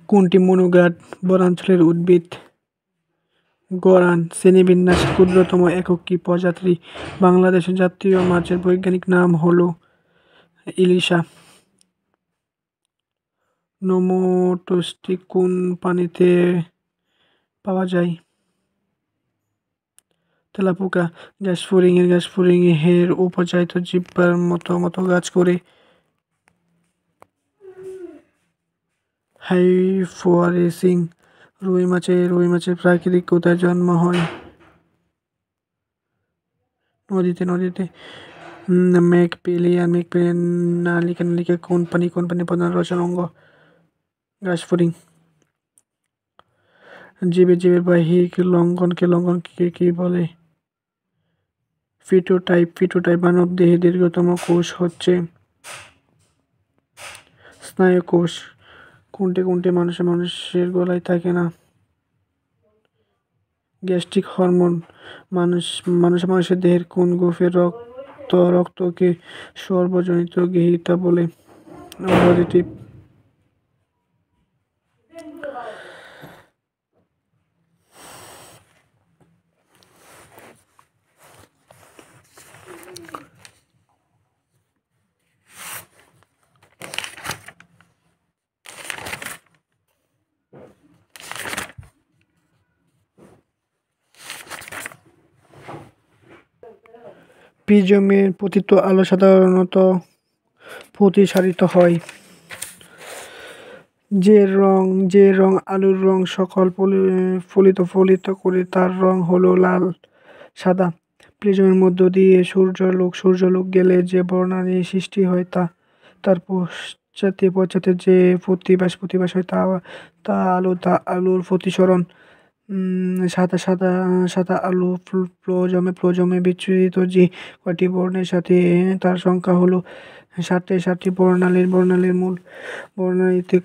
কোনটি মনুগাড বনাঞ্চলের উদ্ভিদ? গরান। শ্রেণীবিন্যাসের ক্ষুদ্রতম একক কি? প্রজাতি। বাংলাদেশের জাতীয় মাছের বৈজ্ঞানিক নাম হল ইলিশা। নোমটোস্টিক কোন পানিতে পাওয়া যায়? তেলাপোকা। গ্যাসফুরিং এর উপজাত জিহ্বার মতো কাজ করে। হাইপোয়ারেসিং। রুই মাছের প্রাকৃতিক কোথায় জন্ম হয়? নদীতে। ম্যাকপিলিয়ান নালিকা কোন প্রাণী প্রধান রসায়ন অঙ্গ? গ্যাসফুরিং। জীবের বাহ্যিক লঙ্ঘনকে কি বলে? ফিটোটাইপ। মানব দেহে দীর্ঘতম কোষ হচ্ছে স্নায়ুকোষ। কোনটি মানুষের গলায় থাকে না? Gastric hormone. মানুষের দেহের কোন গ্রুপের রক্তকে সর্বজনীন গ্রহীতা বলে? পজিটিভ। প্রিজমের পতিত আলো সাধারণত প্রতিসারিত হয়। যে রং আলোর রং সকল ফলিত করে তার রং হলো লাল সাদা। প্রিজমের মধ্য দিয়ে সূর্যালোক গেলে যে বর্ণালী সৃষ্টি হয় তার পশ্চাতে যে প্রতিভাস হয় তা আলোর প্রতিসরণ। সাদা আলো প্রিজমে বিচ্ছুরিত যে কয়টি বর্ণের সাথে তার সংখ্যা হলো 7টি। বর্ণালীর মূল বর্ণালীতে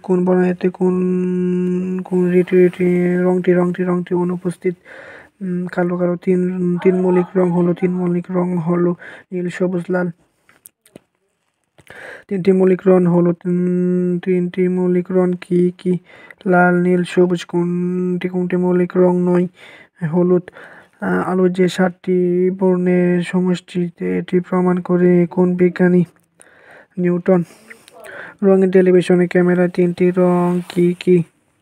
কোন রংটি অনুপস্থিত? কালো। তিন মৌলিক রং হলো নীল, সবুজ, লাল। তিনটি মৌলিক রং কি? লাল, নীল, সবুজ। কোনটি মৌলিক রং নয়? হলুদ। আলোর যে 7টি বর্ণের সমষ্টি এটি প্রমাণ করে কোন বিজ্ঞানী? নিউটন। রঙিন টেলিভিশন ক্যামেরার 3টি রং কি?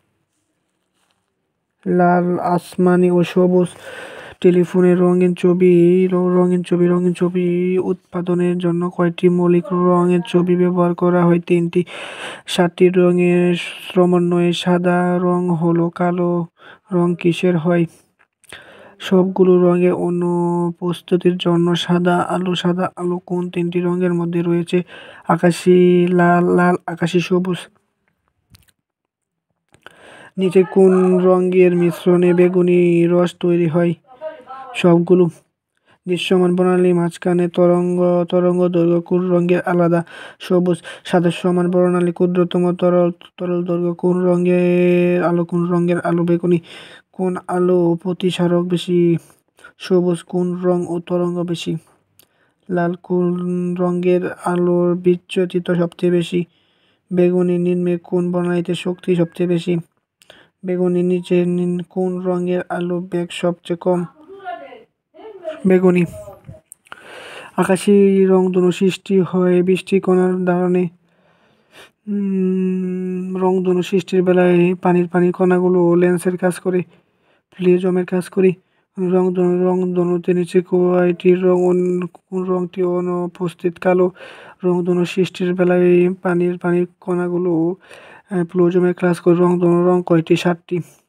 লাল, আসমানি ও সবুজ। টেলিফোনের রঙিন ছবি উৎপাদনের জন্য কয়টি মৌলিক রঙের ছবি ব্যবহার করা হয়? 3টি। 7টি রঙের সমন্বয়ে সাদা রং হলো কালো রং কিসের হয়? সবগুলো রঙের অনুপস্থিতির জন্য সাদা আলো কোন 3টি রঙের মধ্যে রয়েছে? আকাশী লাল, আকাশী সবুজ। নিচে কোন রঙের মিশ্রণে বেগুনি রস তৈরি হয়? সবগুলো। দৃশ্যমান বর্ণালীর মাঝখানে তরঙ্গ দৈর্ঘ্য কোন রঙের আলাদা? সবুজ। সাদা সমান বর্ণালী ক্ষুদ্রতম তরল দৈর্ঘ্য কোন রঙের আলো? বেগুনি। কোন আলো প্রতিসারক বেশি? সবুজ। কোন রং ও তরঙ্গ বেশি? লাল। কোন রঙের আলোর বিচ্যুতি সবচেয়ে বেশি? বেগুনি। নিম্নে কোন বর্ণালীতে শক্তি সবচেয়ে বেশি? বেগুনি। নিচে কোন রঙের আলো বেগ সবচেয়ে কম? বেগুনি। আকাশী রংধনু সৃষ্টি হয় বৃষ্টিকণার কারণে। রংধনু সৃষ্টির বেলায় পানির কণাগুলো লেন্সের কাজ করে, প্রিজমের কাজ করে। রংধনুতে নিচে কোন রংটি অনুপস্থিত? কালো। রংধনু সৃষ্টির বেলায় পানির কণাগুলো প্রিজমের কাজ করে। রংধনুর রং কয়টি? 7টি।